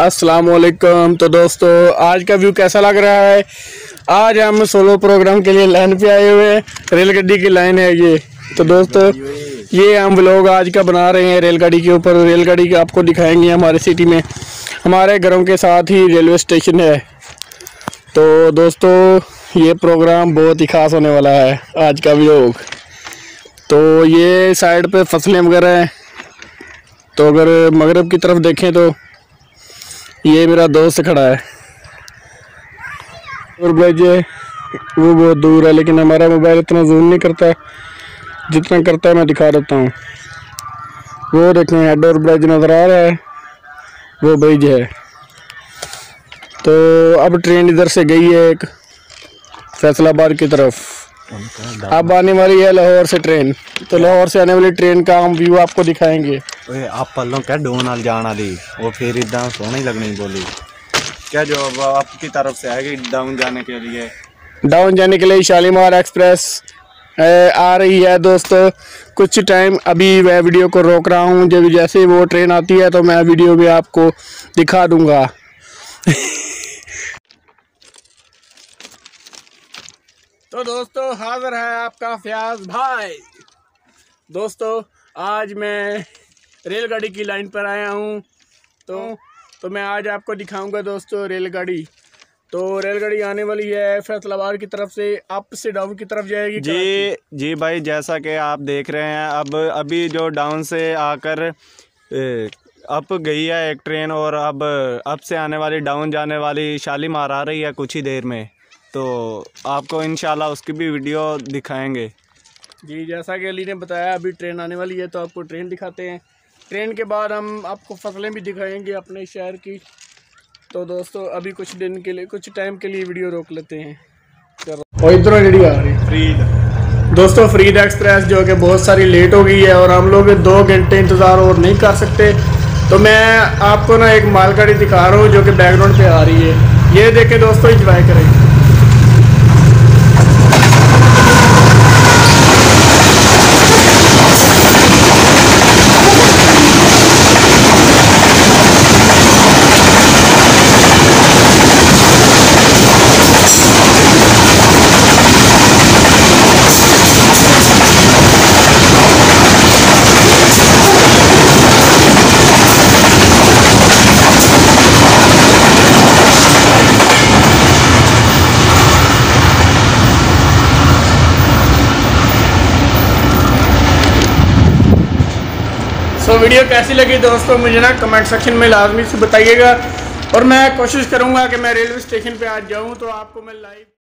अस्सलाम वालेकुम। तो दोस्तों आज का व्यू कैसा लग रहा है। आज हम सोलो प्रोग्राम के लिए लाइन पे आए हुए हैं। रेलगाड़ी की लाइन है ये। तो दोस्तों ये हम व्लॉग आज का बना रहे हैं रेलगाड़ी के ऊपर। रेलगाड़ी का आपको दिखाएंगे हमारे सिटी में, हमारे घरों के साथ ही रेलवे स्टेशन है। तो दोस्तों ये प्रोग्राम बहुत ही खास होने वाला है आज का व्लॉग। तो ये साइड पे फसलें वगैरह हैं। तो अगर मगरब की तरफ देखें तो ये मेरा दोस्त खड़ा है और भाई वो बहुत दूर है, लेकिन हमारा मोबाइल इतना जूम नहीं करता है, जितना करता है मैं दिखा देता हूँ। वो देखें हेड और ब्रिज नज़र आ रहा है, वो ब्रिज है। तो अब ट्रेन इधर से गई है एक फैसलाबाद की तरफ, अब आने वाली है लाहौर से ट्रेन। तो लाहौर से आने वाली ट्रेन का हम व्यू आपको दिखाएंगे। आप पल्लों क्या डोन वाल जान वाली वो फिर इतना सोना ही लगनी बोली क्या जो अब आपकी तरफ से आएगी डाउन जाने के लिए। डाउन जाने के लिए शालीमार एक्सप्रेस आ रही है दोस्तों। कुछ टाइम अभी मैं वीडियो को रोक रहा हूँ, जब जैसे वो ट्रेन आती है तो मैं वीडियो में आपको दिखा दूंगा। तो दोस्तों हाजिर है आपका फयाज भाई। दोस्तों आज मैं रेलगाड़ी की लाइन पर आया हूँ। तो मैं आज आपको दिखाऊंगा दोस्तों रेलगाड़ी। तो रेलगाड़ी आने वाली है फैसलाबाद की तरफ से, अप से डाउन की तरफ जाएगी। जी भाई, जैसा कि आप देख रहे हैं अब अभी जो डाउन से आकर अप गई है एक ट्रेन, और अब अप से आने वाली डाउन जाने वाली शालीमार आ रही है कुछ ही देर में। तो आपको इंशाल्लाह उसकी भी वीडियो दिखाएंगे। जी जैसा कि अली ने बताया अभी ट्रेन आने वाली है, तो आपको ट्रेन दिखाते हैं। ट्रेन के बाद हम आपको फसलें भी दिखाएंगे अपने शहर की। तो दोस्तों अभी कुछ दिन के लिए, कुछ टाइम के लिए वीडियो रोक लेते हैं। और इधर रेडी आ रही फ्रीद दोस्तों, फ्रीद एक्सप्रेस जो कि बहुत सारी लेट हो गई है और हम लोग 2 घंटे इंतज़ार और नहीं कर सकते। तो मैं आपको ना एक मालगाड़ी दिखा रहा हूँ जो कि बैकग्राउंड पे आ रही है। ये देखे दोस्तों, इंजॉय करें। तो वीडियो कैसी लगी दोस्तों मुझे ना कमेंट सेक्शन में लाजमी से बताइएगा, और मैं कोशिश करूंगा कि मैं रेलवे स्टेशन पे आज जाऊं तो आपको मैं लाइव